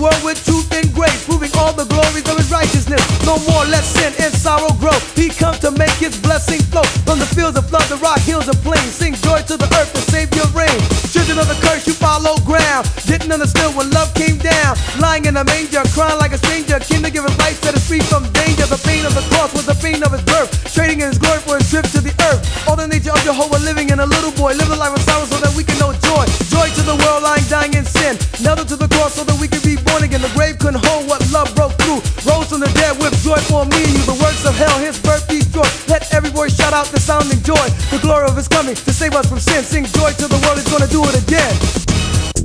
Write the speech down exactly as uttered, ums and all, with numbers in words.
world with truth and grace, proving all the glories of his righteousness. No more let sin and sorrow grow. He comes to make his blessing flow from the fields of flood, the rock hills of plains. Sing joy to the earth and Savior reign. Children of the curse, you follow ground. Didn't understand when love came down. Lying in a manger, crying like a stranger. Came to give us life, set us free from danger. The pain of the cross was the pain of his birth, trading in his glory for his trip to the earth. All the nature of Jehovah living in a little boy. Live a life of sorrow so that we can know joy. Joy to the world lying, dying in sin. Nailed to the cross so that we can be born again. The grave couldn't hold what love broke through. Rose from the dead with joy for me and you. The works of hell, his birth destroyed. Let every voice shout out the sounding joy. The glory of his coming to save us from sin. Sing joy to the world, he's gonna do it again.